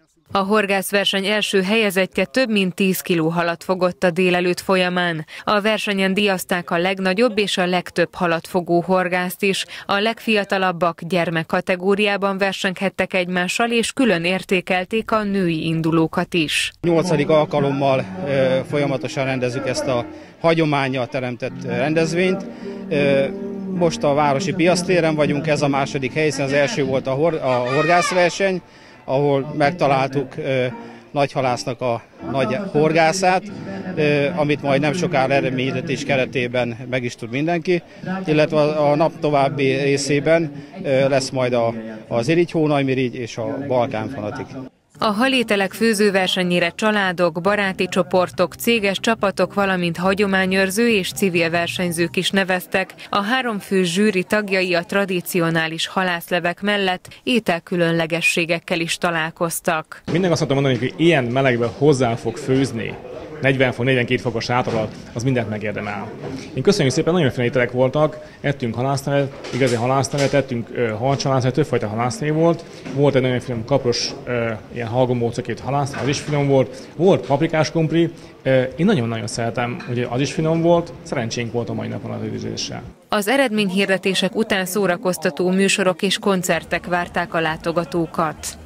A horgászverseny első helyezettje több mint 10 kiló halat fogott a délelőtt folyamán. A versenyen díjazták a legnagyobb és a legtöbb halat fogó horgászt is. A legfiatalabbak gyermek kategóriában versenghettek egymással, és külön értékelték a női indulókat is. 8. alkalommal folyamatosan rendezzük ezt a hagyománnyal teremtett rendezvényt. Most a Városi Piactéren vagyunk, ez a második hely, hiszen az első volt a horgászverseny, ahol megtaláltuk Nagyhalásznak a nagy horgászát, amit majd nem sokára eredményhirdetés keretében meg is tud mindenki, illetve a nap további részében lesz majd az irigy, hónajmirigy és a balkán fanatik. A halételek főzőversenyére családok, baráti csoportok, céges csapatok, valamint hagyományőrző és civil versenyzők is neveztek. A 3 fő zsűri tagjai a tradicionális halászlevek mellett ételkülönlegességekkel is találkoztak. Minden azt mondtam mondani, hogy ilyen melegben hozzá fog főzni 40 fok, 42 fokos sát alatt, az mindent megérdemel. Én köszönjük szépen, nagyon féle ételek voltak, ettünk halászlevet, igazi halászlevet, ettünk halcsalászlevet, többfajta halászlé volt. Volt egy nagyon finom kapros, ilyen halgombócokét halászlé, az is finom volt. Volt paprikás krumpli, én nagyon-nagyon szeretem, hogy az is finom volt, szerencsénk volt a mai napon az időzéssel. Az eredményhirdetések után szórakoztató műsorok és koncertek várták a látogatókat.